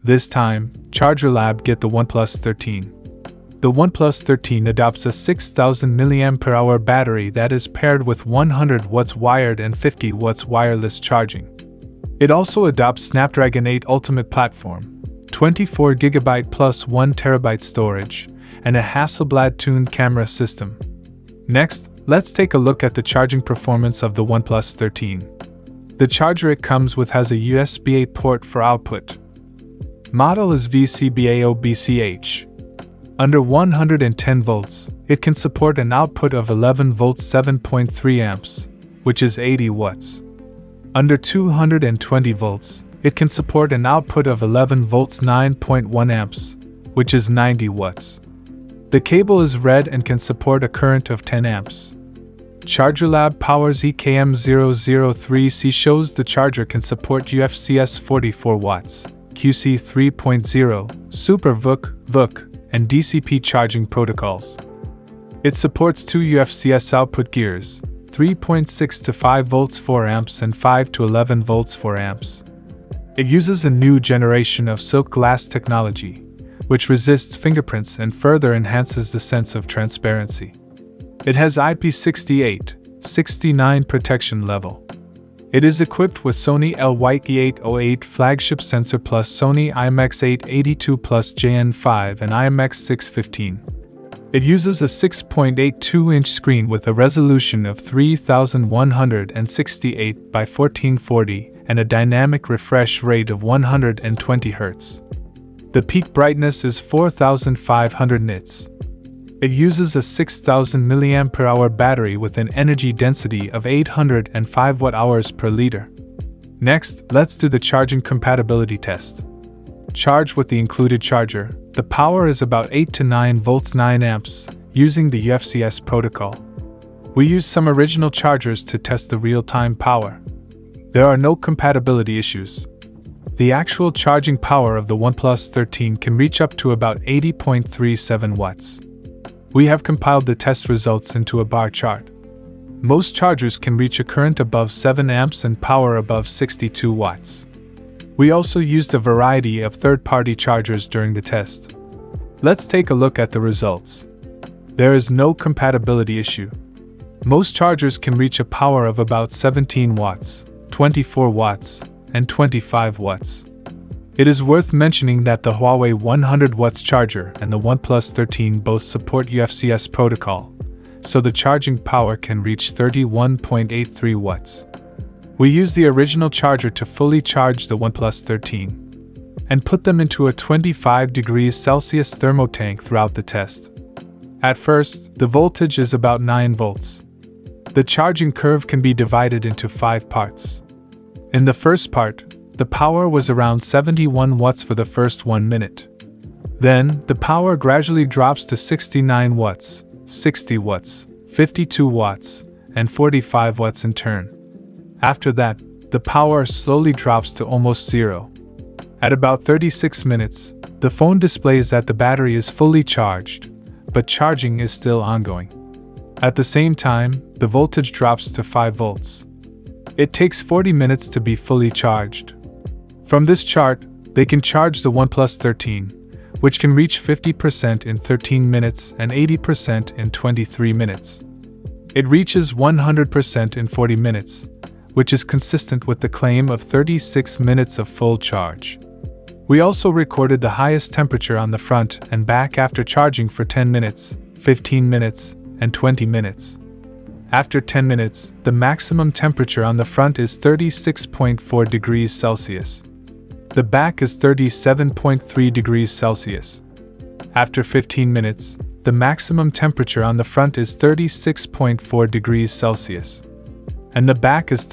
This time, Charger Lab get the OnePlus 13. The OnePlus 13 adopts a 6000 mAh battery that is paired with 100 watts wired and 50 watts wireless charging. It also adopts Snapdragon 8 Ultimate platform, 24GB plus 1TB storage, and a Hasselblad-tuned camera system. Next, let's take a look at the charging performance of the OnePlus 13. The charger it comes with has a USB 8 port for output. Model is VCBAO-BCH. Under 110 volts, it can support an output of 11 volts 7.3 amps, which is 80 watts. Under 220 volts, it can support an output of 11 volts 9.1 amps, which is 90 watts. The cable is red and can support a current of 10 amps. Charger Lab Powers EKM003C shows the charger can support UFCS 44 watts, QC 3.0, Super VOOC, and DCP charging protocols. It supports 2 UFCS output gears, 3.6 to 5 volts 4 amps and 5 to 11 volts 4 amps. It uses a new generation of silk glass technology, which resists fingerprints and further enhances the sense of transparency. It has IP68/69 protection level. It is equipped with Sony LY-E808 flagship sensor plus Sony IMX882 plus JN5 and IMX615. It uses a 6.82-inch screen with a resolution of 3168 by 1440 and a dynamic refresh rate of 120 Hz. The peak brightness is 4500 nits. It uses a 6000 mAh battery with an energy density of 805 Wh per liter. Next, let's do the charging compatibility test. Charged with the included charger, the power is about 8 to 9 volts 9 amps, using the UFCS protocol. We used some original chargers to test the real-time power. There are no compatibility issues. The actual charging power of the OnePlus 13 can reach up to about 80.37 watts. We have compiled the test results into a bar chart. Most chargers can reach a current above 7 amps and power above 62 watts. We also used a variety of third-party chargers during the test. Let's take a look at the results. There is no compatibility issue. Most chargers can reach a power of about 17 watts, 24 watts, and 25 watts. It is worth mentioning that the Huawei 100 watts charger and the OnePlus 13 both support UFCS protocol, so the charging power can reach 31.83 watts. We used the original charger to fully charge the OnePlus 13 and put them into a 25 degrees Celsius thermotank throughout the test. At first, the voltage is about 9 volts. The charging curve can be divided into 5 parts. In the first part, the power was around 71 watts for the first 1 minute. Then, the power gradually drops to 69 watts, 60 watts, 52 watts, and 45 watts in turn. After that, the power slowly drops to almost zero. At about 36 minutes, the phone displays that the battery is fully charged, but charging is still ongoing. At the same time, the voltage drops to 5 volts. It takes 40 minutes to be fully charged. From this chart, they can charge the OnePlus 13, which can reach 50% in 13 minutes and 80% in 23 minutes. It reaches 100% in 40 minutes, which is consistent with the claim of 36 minutes of full charge. We also recorded the highest temperature on the front and back after charging for 10 minutes, 15 minutes, and 20 minutes. After 10 minutes, the maximum temperature on the front is 36.4 degrees Celsius. The back is 37.3 degrees Celsius. After 15 minutes, the maximum temperature on the front is 36.4 degrees Celsius. And the back is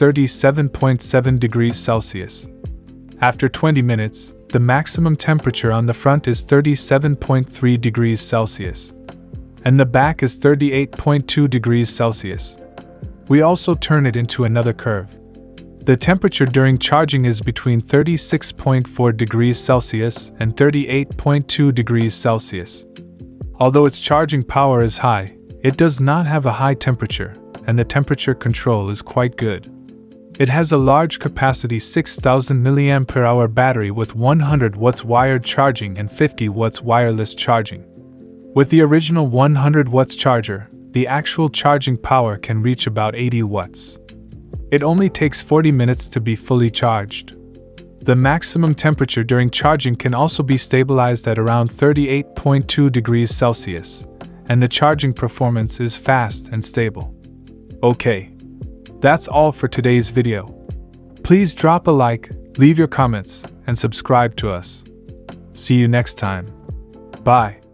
37.7 degrees Celsius. After 20 minutes, the maximum temperature on the front is 37.3 degrees Celsius. And the back is 38.2 degrees Celsius. We also turn it into another curve. The temperature during charging is between 36.4 degrees Celsius and 38.2 degrees Celsius. Although its charging power is high, it does not have a high temperature, and the temperature control is quite good. It has a large capacity 6000 mAh battery with 100 watts wired charging and 50 watts wireless charging. With the original 100 watts charger, the actual charging power can reach about 80 watts. It only takes 40 minutes to be fully charged. The maximum temperature during charging can also be stabilized at around 38.2 degrees Celsius, and the charging performance is fast and stable. Okay, that's all for today's video. Please drop a like, leave your comments, and subscribe to us. See you next time. Bye.